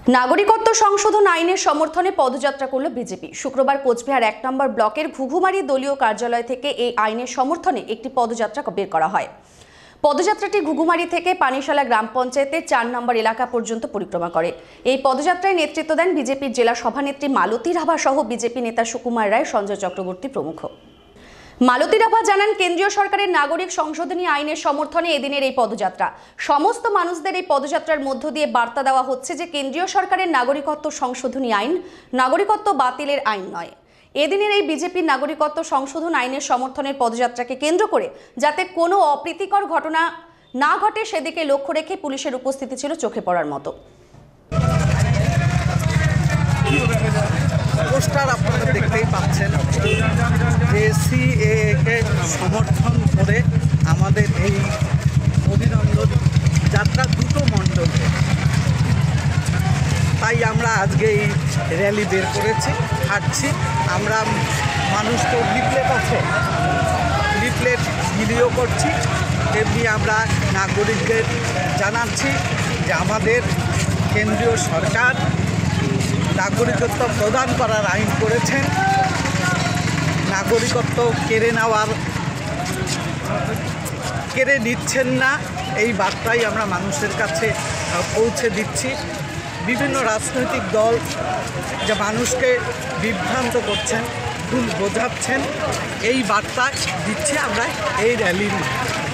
নাগরিকত্ব সংশোধন আইনের সমর্থনে পদযাত্রা করল বিজেপি। শুক্রবার কোচবিহার ১ নম্বর ব্লকের ঘুঘুমারি দলীয় কার্যালয় থেকে এই আইনের সমর্থনে একটি পদযাত্রা বের করা হয়। পদযাত্রাটি ঘুঘুমারি থেকে পানিশালা গ্রাম পঞ্চায়েতের ৪ নম্বর এলাকা পর্যন্ত পরিক্রমা করে। এই পদযাত্রায় নেতৃত্ব দেন বিজেপির জেলা সভানেত্রী মালতী রাভা সহ বিজেপি নেতা সুকুমার রায়, সঞ্জয় চক্রবর্তী প্রমুখ। মালতী রাভা জানান, কেন্দ্রীয় সরকারের নাগরিক সংশোধনী আইনের সমর্থনে এদিনের এই পদযাত্রা। সমস্ত মানুষদের এই পদযাত্রার মধ্য দিয়ে বার্তা দেওয়া হচ্ছে যে কেন্দ্রীয় সরকারের নাগরিকত্ব সংশোধনী আইন নাগরিকত্ব বাতিলের আইন নয়। এদিনের এই বিজেপির নাগরিকত্ব সংশোধন আইনের সমর্থনের পদযাত্রাকে কেন্দ্র করে যাতে কোনো অপ্রীতিকর ঘটনা না ঘটে সেদিকে লক্ষ্য রেখে পুলিশের উপস্থিতি ছিল চোখে পড়ার মতো। পোস্টার আপনারা দেখতেই পাচ্ছেন যে সিএএকে সমর্থন করে আমাদের এই অভিনন্দন যাত্রা দুটো মণ্ডলে, তাই আমরা আজকে এই র্যালি বের করেছি, হাঁটছি। আমরা মানুষকে লিফলেট আছে, লিফলেট বিলিও করছি, তেমনি আমরা নাগরিকদের জানাচ্ছি যে আমাদের কেন্দ্রীয় সরকার নাগরিকত্ব প্রদান করার আইন করেছেন। নাগরিকত্ব কেড়ে নিচ্ছেন না, এই বার্তাই আমরা মানুষের কাছে পৌঁছে দিচ্ছি। বিভিন্ন রাজনৈতিক দল যে মানুষকে বিভ্রান্ত করছেন, ভুল বোঝাচ্ছেন, এই বার্তা দিচ্ছি আমরা এই র্যালির মাধ্যমে।